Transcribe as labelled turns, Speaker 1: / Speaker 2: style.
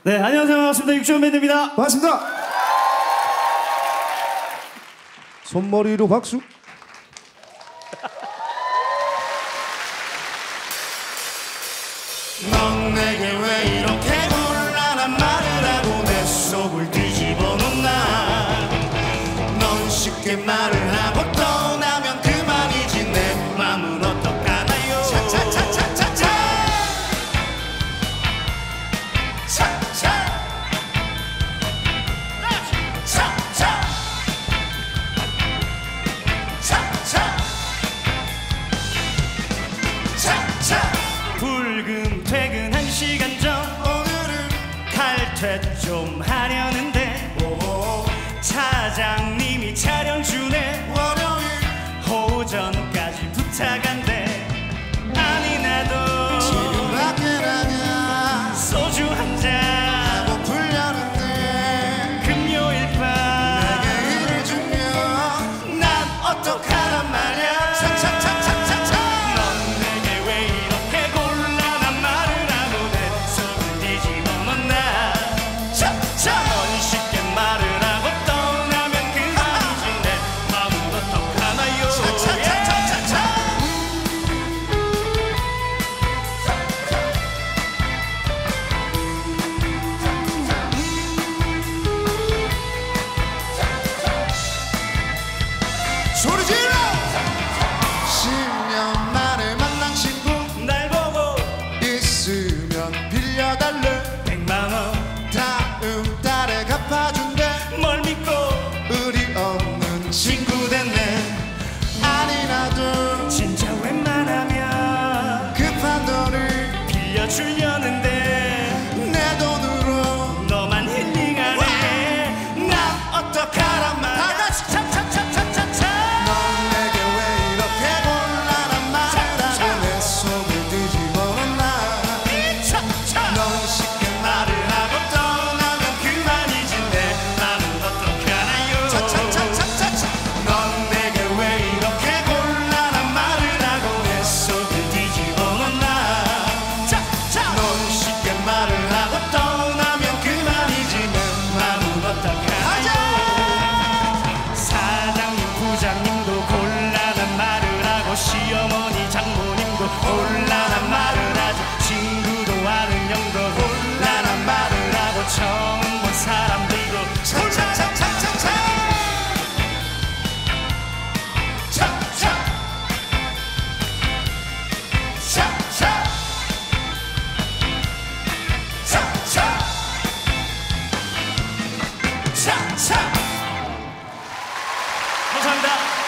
Speaker 1: 네, 안녕하세요. 반갑습니다. 육지원 밴드입니다.
Speaker 2: 반갑습니다. 손머리로 박수.
Speaker 3: 넌 내게 왜 이렇게 곤란한 말을 하고 내 속을 뒤집어 놓나. 넌 쉽게 말을 하고 떠나면 그만이지. 내 맘은 어떡하나요. 차차차차차차 차차 차차 차차 차차. 붉은 퇴근 1시간 전 오늘은 칼퇴 좀 하려는데 오호. 차장님이 촬영 주네. 월요일 오전까지 부탁한대. 아니 나도 지금 밖에 나가 소주 한잔 하고 풀려는데 금요일 밤 내게 일을 주면 난 어떡하란 말이야. 차차차차차차. 넌 내게 왜 이렇게 곤란한 말을 하고 내 속을 뒤집어 놓나. 차차. 넌 쉽게 말을 하고 떠나면 그만이지. 내 마음은 어떡하나요. 차차차차차차. 소리 질러. 10년 만에 만난 친구 날 보고 있으면 빌려달래. 100만원 다음 달에 갚아준대. 뭘 믿고 의리 없는 친구 됐네. 아니 나도 진짜 웬만하면 급한 돈을 빌려주려는데 내 돈으로 너만 힐링하네. 난 어떡하란 말이야. 다같이 차차차차차차. 넌 내게 왜 이렇게 곤란한 말을 하고 내 속을 뒤집어 놓나. 넌 쉽게 말을 하고 떠나면 그만이지. 내 맘은 어떡하나요. 차차차차차차. 넌 내게 왜 이렇게 곤란한 말을 하고 내 속을 뒤집어 놓나. 넌 쉽게 말을 하고 떠나면 그만이지. 내 맘은 어떡하나요. 사장님 부장님도 곤란한 말을 하고 시어머니 장모님도 곤란한 말을 하죠. 친구도 아는 형도 곤란한 말을 하고 처음 본 사람들도 차차차차차차 차차 차차 차차 차차. 감사합니다.